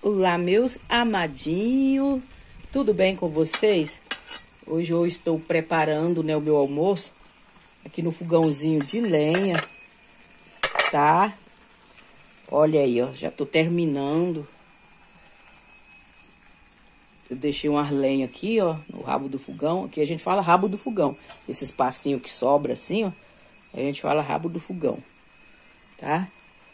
Olá, meus amadinhos, tudo bem com vocês? Hoje eu estou preparando, né, o meu almoço aqui no fogãozinho de lenha, tá? Olha aí, ó, já tô terminando. Eu deixei umas lenhas aqui, ó, no rabo do fogão. Aqui a gente fala rabo do fogão. Esse espacinho que sobra assim, ó, a gente fala rabo do fogão, tá?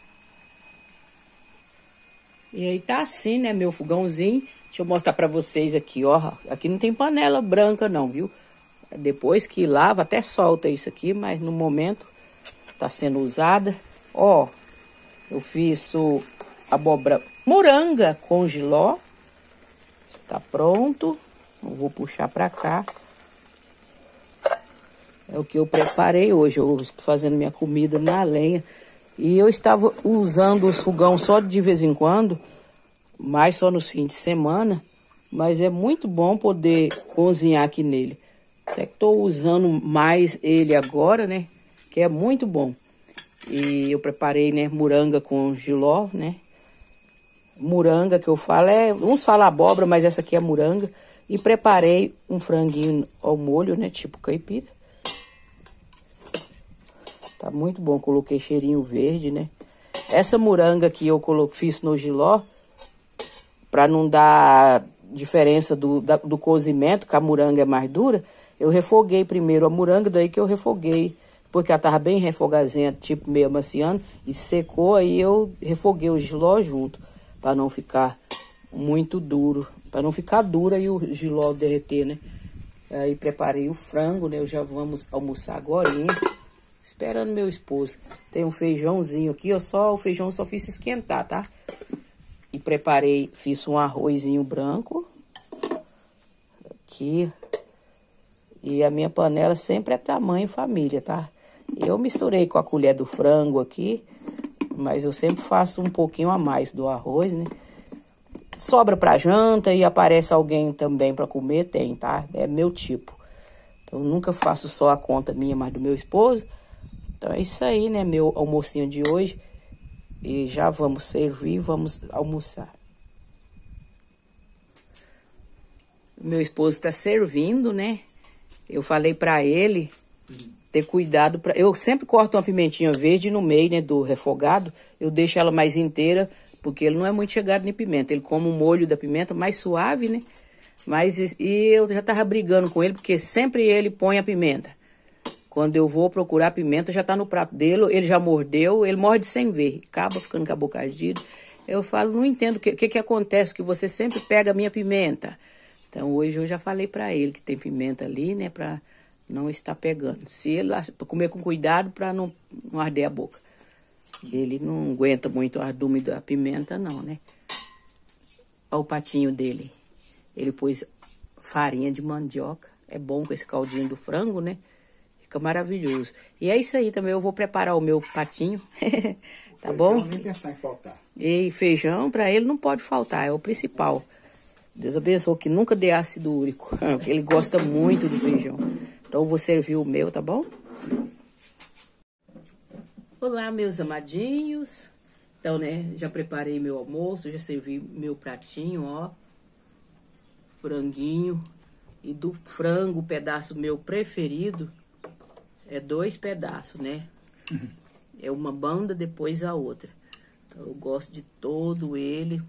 E aí tá assim, né, meu fogãozinho. Deixa eu mostrar pra vocês aqui, ó. Aqui não tem panela branca não, viu? Depois que lava, até solta isso aqui, mas no momento tá sendo usada. Ó, eu fiz abóbora moranga com jiló. Está pronto. Eu vou puxar pra cá. É o que eu preparei hoje. Eu estou fazendo minha comida na lenha. E eu estava usando os fogão só de vez em quando, mais só nos fins de semana. Mas é muito bom poder cozinhar aqui nele. Até que estou usando mais ele agora, né? Que é muito bom. E eu preparei, né, moranga com jiló, né? Moranga que eu falo uns falam abóbora, mas essa aqui é moranga. E preparei um franguinho ao molho, né, tipo caipira. Tá muito bom, coloquei cheirinho verde, né? Essa moranga que eu fiz no jiló, pra não dar diferença do cozimento, que a moranga é mais dura, eu refoguei primeiro a moranga, daí que eu refoguei, porque ela tava bem refogadinha, tipo meio amaciando, e secou, aí eu refoguei o jiló junto, pra não ficar muito duro, pra não ficar dura e o jiló derreter, né? Aí preparei o frango, né? Já vamos almoçar agora, hein? Esperando meu esposo. Tem um feijãozinho aqui, ó, o feijão só fiz esquentar, tá? E preparei, fiz um arrozinho branco. Aqui. E a minha panela sempre é tamanho família, tá? Eu misturei com a colher do frango aqui, mas eu sempre faço um pouquinho a mais do arroz, né? Sobra pra janta e aparece alguém também pra comer, tem, tá? É meu tipo. Então, eu nunca faço só a conta minha, mas do meu esposo. Então, é isso aí, né? Meu almocinho de hoje. E já vamos servir, vamos almoçar. Meu esposo tá servindo, né? Eu falei pra ele ter cuidado. Eu sempre corto uma pimentinha verde no meio, né, do refogado. Eu deixo ela mais inteira, porque ele não é muito chegado em pimenta. Ele come o molho da pimenta mais suave, né? E eu já tava brigando com ele, porque sempre ele põe a pimenta. Quando eu vou procurar a pimenta, já tá no prato dele, ele já mordeu, ele morde sem ver, acaba ficando com a boca ardida. Eu falo, não entendo o que acontece, que você sempre pega a minha pimenta. Então, hoje eu já falei pra ele que tem pimenta ali, né, pra não estar pegando. Se ele pra comer com cuidado, pra não arder a boca. Ele não aguenta muito o ardume da pimenta, não, né. Olha o patinho dele. Ele pôs farinha de mandioca. É bom com esse caldinho do frango, né. Fica maravilhoso. E é isso aí também, eu vou preparar o meu patinho, tá bom? Nem pensar em faltar. E feijão, pra ele não pode faltar, é o principal. Deus abençoe que nunca dê ácido úrico, porque ele gosta muito do feijão. Então eu vou servir o meu, tá bom? Olá, meus amadinhos. Então, né, já preparei meu almoço, já servi meu pratinho, ó. Franguinho. E do frango, o pedaço meu preferido é 2 pedaços, né? É uma banda, depois a outra. Então, eu gosto de todo ele.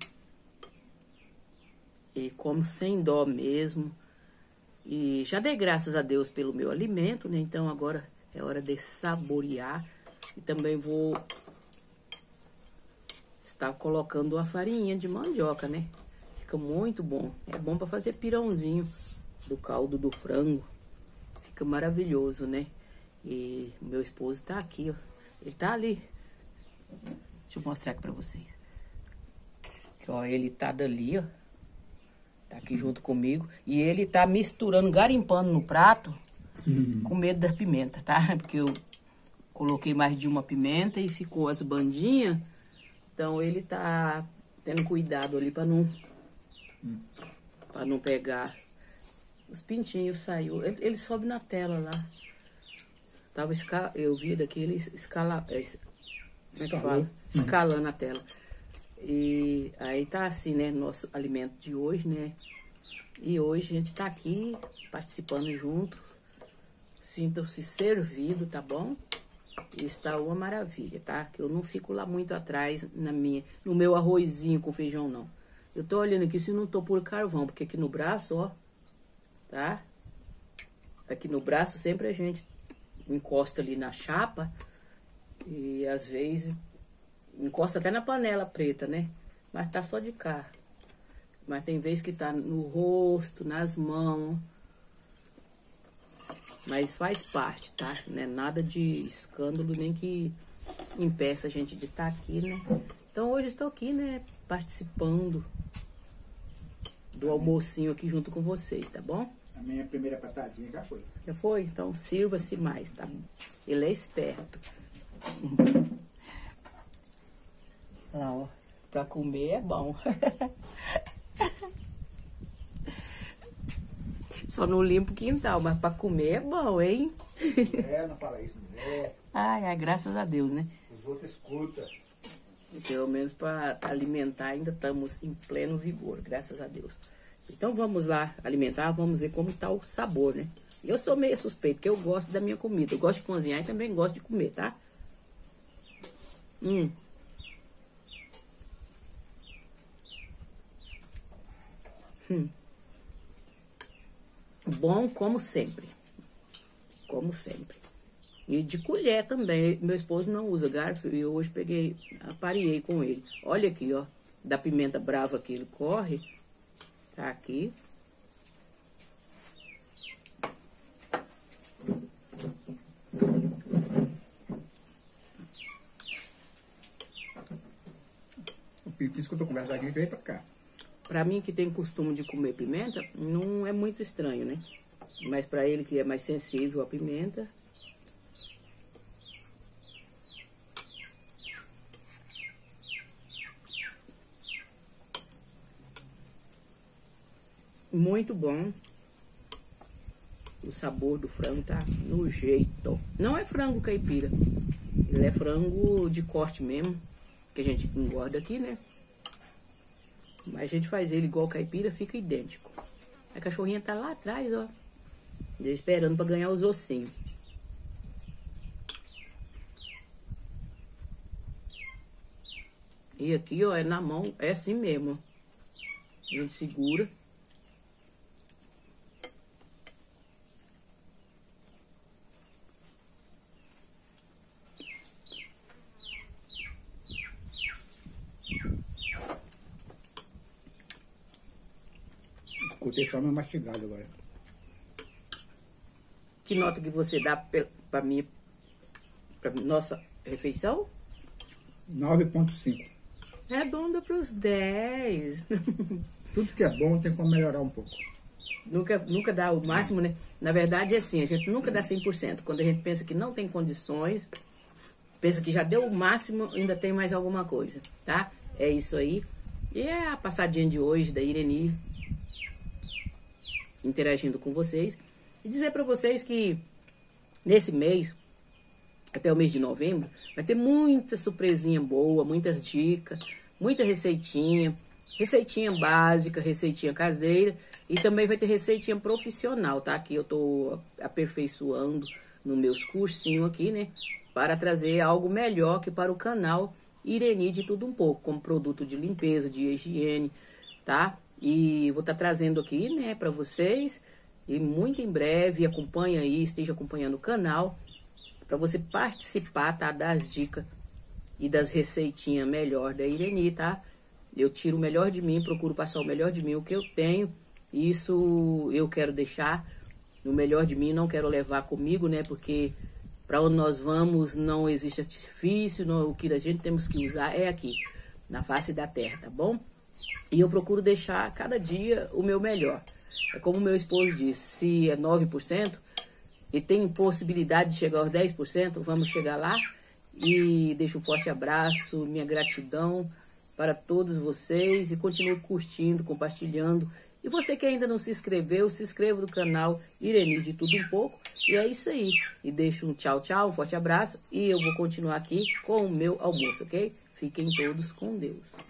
E como sem dó mesmo. E já dei graças a Deus pelo meu alimento, né? Então, agora é hora de saborear. E também vou estar colocando a farinha de mandioca, né? Fica muito bom. É bom para fazer pirãozinho do caldo do frango. Fica maravilhoso, né? E meu esposo tá aqui, ó. Ele tá ali. Deixa eu mostrar aqui pra vocês. Aqui, ó, ele tá dali, ó. Tá aqui junto comigo. E ele tá misturando, garimpando no prato, com medo da pimenta, tá? Porque eu coloquei mais de uma pimenta e ficou as bandinhas. Então ele tá tendo cuidado ali pra não pegar. Os pintinhos saiu. Ele sobe na tela lá. Eu vi daqui ele escalando a tela. E aí tá assim, né, nosso alimento de hoje, né? E hoje a gente tá aqui participando junto. Sintam-se servido, tá bom? Está uma maravilha, tá? Que eu não fico lá muito atrás no meu arrozinho com feijão, não. Eu tô olhando aqui se não tô por carvão, porque aqui no braço, ó, tá? Aqui no braço sempre a gente encosta ali na chapa e às vezes encosta até na panela preta, né? Mas tá só de cá. Mas tem vezes que tá no rosto, nas mãos. Mas faz parte, tá? Não é nada de escândalo, nem que impeça a gente de estar aqui, né? Então hoje eu estou aqui, né? Participando do almocinho aqui junto com vocês, tá bom? A minha primeira patadinha já foi. Já foi? Então sirva-se mais, tá? Ele é esperto. Lá, ó. Pra comer é bom. Só não limpo o quintal, mas pra comer é bom, hein? Não fala isso, mulher. Ai, graças a Deus, né? Os outros escutam. Pelo menos para alimentar ainda estamos em pleno vigor, graças a Deus. Então vamos lá alimentar, vamos ver como tá o sabor, né? Eu sou meio suspeito, porque eu gosto da minha comida. Eu gosto de cozinhar e também gosto de comer, tá? Bom como sempre. Como sempre. E de colher também. Meu esposo não usa garfo e eu hoje peguei, apareei com ele. Olha aqui, ó. Da pimenta brava que ele corre. Tá aqui. O petisco que eu tô conversando aqui veio pra cá. Pra mim que tem costume de comer pimenta, não é muito estranho, né? Mas pra ele que é mais sensível à pimenta... Muito bom. O sabor do frango tá no jeito. Não é frango caipira. Ele é frango de corte mesmo. Que a gente engorda aqui, né? Mas a gente faz ele igual caipira, fica idêntico. A cachorrinha tá lá atrás, ó. Já esperando pra ganhar os ossinhos. E aqui, ó, é na mão, é assim mesmo. A gente segura. Escutei só meu mastigado agora. Que nota que você dá pra mim, pra nossa refeição? 9,5. Redonda pros 10. Tudo que é bom tem como melhorar um pouco. Nunca dá o máximo, né? Na verdade é assim, a gente nunca dá 100%. Quando a gente pensa que não tem condições, pensa que já deu o máximo, ainda tem mais alguma coisa, tá? É isso aí. E é a passadinha de hoje da Ireni interagindo com vocês. E dizer pra vocês que nesse mês, até o mês de novembro, vai ter muita surpresinha boa, muitas dicas, muita receitinha. Receitinha básica, receitinha caseira e também vai ter receitinha profissional, tá? Que eu tô aperfeiçoando nos meus cursinhos aqui, né? Para trazer algo melhor que para o canal Ireni de tudo um pouco, como produto de limpeza, de higiene, tá? E vou estar trazendo aqui, né, para vocês e muito em breve, acompanha aí, esteja acompanhando o canal para você participar, tá? Das dicas e das receitinhas melhor da Ireni, tá? Eu tiro o melhor de mim, procuro passar o melhor de mim, o que eu tenho. Isso eu quero deixar o melhor de mim, não quero levar comigo, né? Porque para onde nós vamos não existe artifício, não, o que a gente temos que usar é aqui, na face da terra, tá bom? E eu procuro deixar cada dia o meu melhor. É como o meu esposo disse, se é 9% e tem possibilidade de chegar aos 10%, vamos chegar lá. E deixo um forte abraço, minha gratidão para todos vocês e continue curtindo, compartilhando. E você que ainda não se inscreveu, se inscreva no canal Ireni de tudo um pouco. E é isso aí. E deixo um tchau, tchau, um forte abraço. E eu vou continuar aqui com o meu almoço, ok? Fiquem todos com Deus.